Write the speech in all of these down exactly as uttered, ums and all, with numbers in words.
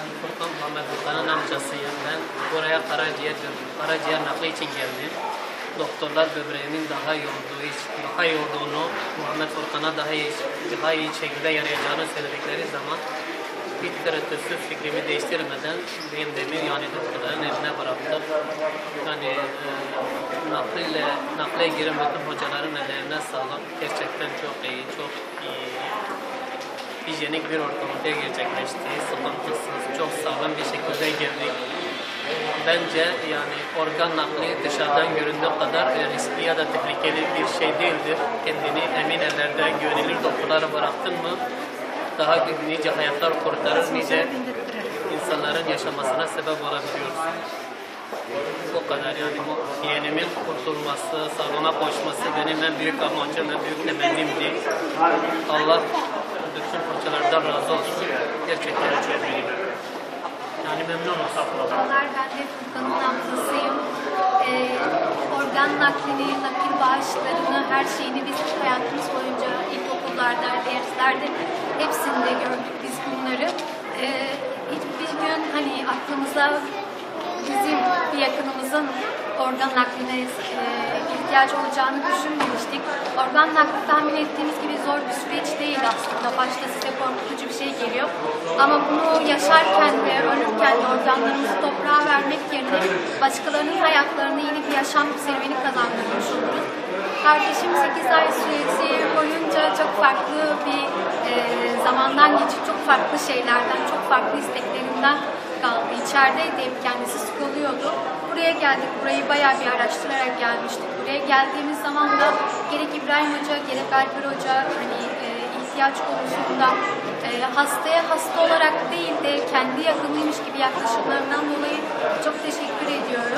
Furkan Muhammed Furkan'ın amcasıyım ben. Buraya karaciğer, karaciğer nakli için geldim. Doktorlar böbreğimin daha iyi olduğu için, daha iyi olduğunu, Muhammed Furkan'a daha iyi, daha iyi şekilde yarayacağını söyledikleri zaman hiç tereddütsüz fikrimi değiştirmeden benim demir yani doktorların eline bıraktım. Yani e, nakliyle, nakle giren bütün hocaların ellerine sağlık. Gerçekten çok iyi, çok iyi. Hijyenik bir ortamda gerçekleşti. Sıkıntısız, çok sağlam bir şekilde girdik. Bence yani organ nakli dışarıdan göründüğü kadar riskli ya da tehlikeli bir şey değildir. Kendini emin ellerde güvenilir doktorlara bıraktın mı daha nice hayatlar kurtarır, nice insanların yaşamasına sebep olabiliyoruz. O kadar yani bu yeğenimin kurtulması, salona koşması benim en büyük amacım, en büyük temennimdi. Allah bütün hocalardan razı olsun. Gerçekten çok iyiyim. Yani memnunum. Merhabalar, ben de Furkan'ın amcasıyım. Ee, organ naklini, nakil bağışlarını, her şeyini biz hayatımız boyunca ilkokullarda, derslerde hepsinde gördük biz bunları. Ee, hiçbir gün hani aklımıza bizim bir yakınımızın organ nakline e, ihtiyaç olacağını düşünmemiştik. Organ nakli tahmin ettiğimiz gibi zor bir süreç değil aslında. Başta size korkutucu bir şey geliyor. Ama bunu yaşarken ve ölürken organlarımızı toprağa vermek yerine başkalarının hayatlarını yeni bir yaşam serüveni kazandırmış oluruz. Kardeşim sekiz ay süresi boyunca çok farklı bir e, zamandan geçip çok farklı şeylerden, çok farklı isteklerinden kaldı. İçerideydi, hep kendisi sıkılıyordu. Buraya geldik, burayı bayağı bir araştırarak gelmiştik. Buraya geldiğimiz zaman da gerek İbrahim Hoca, gerek Alper Hoca hani e, ihtiyaç konusunda e, hastaya hasta olarak değil de kendi yakınıymış gibi yaklaşımlarından dolayı çok teşekkür ediyorum.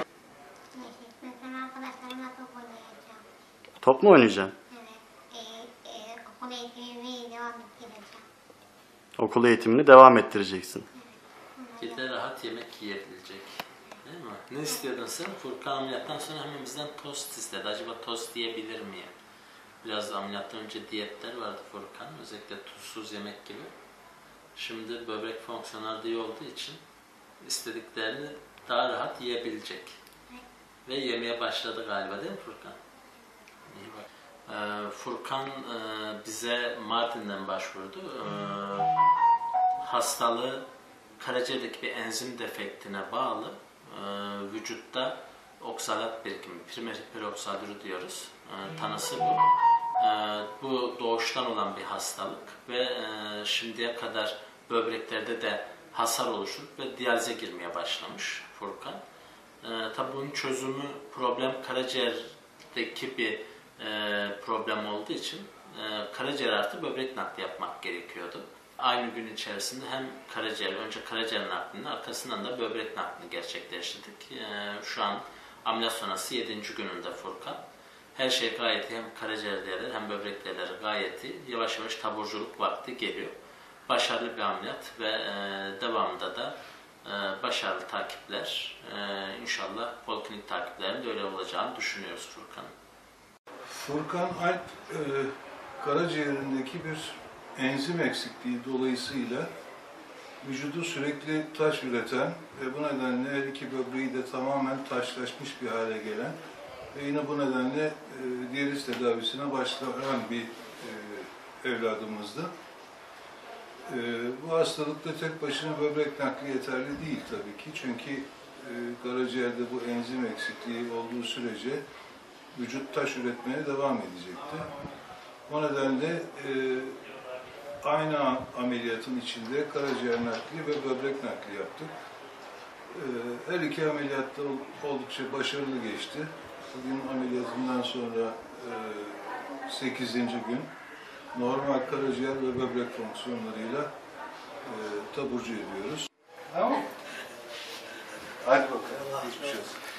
Top mu oynayacaksın? Evet. E, okul eğitimini devam ettireceğim. Okul eğitimini devam ettireceksin. Bir de rahat yemek yiyebilecek. Değil mi? Ne istiyordun sen? Furkan ameliyattan sonra hemen bizden tost istedi. Acaba tost yiyebilir miyim? Biraz ameliyattan önce diyetler vardı Furkan. Özellikle tuzsuz yemek gibi. Şimdi böbrek fonksiyonel iyi olduğu için istediklerini daha rahat yiyebilecek. Ve yemeye başladı galiba değil mi Furkan? İyi bak. Ee, Furkan e, bize Mardin'den başvurdu. Ee, hastalığı karaciğerdeki bir enzim defektine bağlı e, vücutta oksalat birikimi, primer hiperoksalürü diyoruz. E, tanısı bu. E, bu doğuştan olan bir hastalık ve e, şimdiye kadar böbreklerde de hasar oluşturup ve diyalize girmeye başlamış Furkan. E, tabii bunun çözümü problem karaciğerdeki bir e, problem olduğu için e, karaciğer artı böbrek nakli yapmak gerekiyordu. Aynı gün içerisinde hem karaciğer, önce karaciğer naklini, arkasından da böbrek naklini gerçekleştirdik. Ee, şu an ameliyat sonrası yedinci gününde Furkan. Her şey gayet iyi, hem karaciğer değerleri hem böbrek değerleri gayet iyi. Yavaş yavaş taburculuk vakti geliyor. Başarılı bir ameliyat ve e, devamında da e, başarılı takipler. E, inşallah poliklinik takiplerin de öyle olacağını düşünüyoruz Furkan. Furkan Alp, e, karaciğerindeki bir enzim eksikliği dolayısıyla vücudu sürekli taş üreten ve bu nedenle her iki böbreği de tamamen taşlaşmış bir hale gelen ve yine bu nedenle e, diyaliz tedavisine başlayan bir e, evladımızdı. E, bu hastalıkta tek başına böbrek nakli yeterli değil tabii ki. Çünkü e, karaciğerde bu enzim eksikliği olduğu sürece vücut taş üretmeye devam edecekti. O nedenle e, aynı ameliyatın içinde karaciğer nakli ve böbrek nakli yaptık. Her iki ameliyatta oldukça başarılı geçti. Bugün ameliyatından sonra sekizinci gün normal karaciğer ve böbrek fonksiyonlarıyla taburcu ediyoruz. Tamam. Hadi bakalım. Hiçbir şey olsun.